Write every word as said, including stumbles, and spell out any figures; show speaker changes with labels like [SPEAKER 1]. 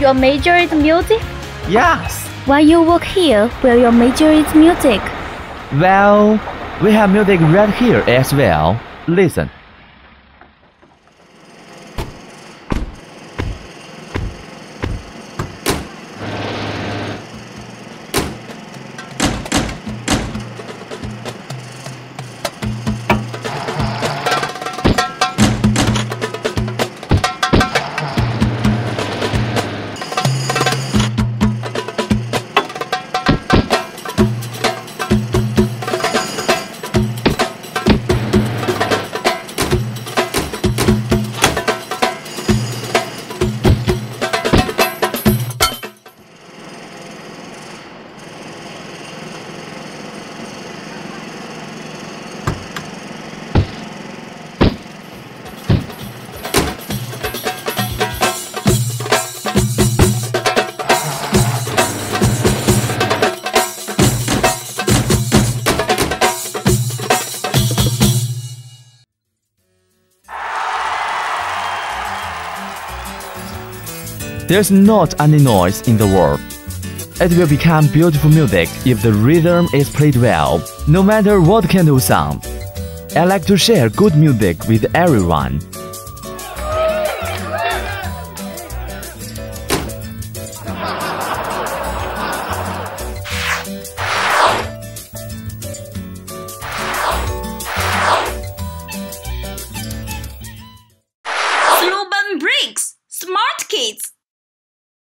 [SPEAKER 1] Your major is music?
[SPEAKER 2] Yes.
[SPEAKER 1] Why you work here where your major is music?
[SPEAKER 2] Well, we have music right here as well. Listen. There's not any noise in the world. It will become beautiful music if the rhythm is played well, no matter what kind of sound. I like to share good music with everyone.
[SPEAKER 3] Slow Bun Bricks, Smart Kids.